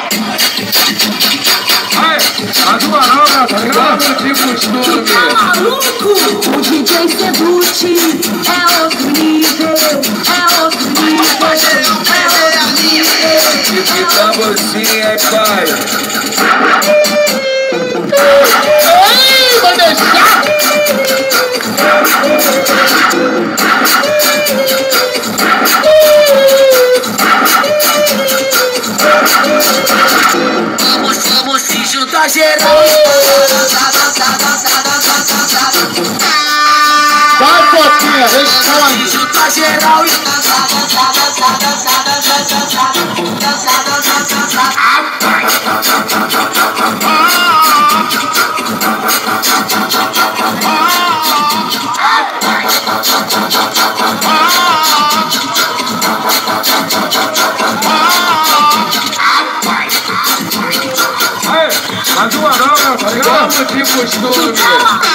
A do Marola, tá ligado? Tipo estudo. Tá maluco? O DJ Sebut é outro nível, é outro nível, é outro nível. Que tamborzinho é pai. Ei, vai deixar? Vamos se juntar geral. Vai, Foquinha, responde. Se juntar geral. A do Marola, tá ligado? Tipo estudo.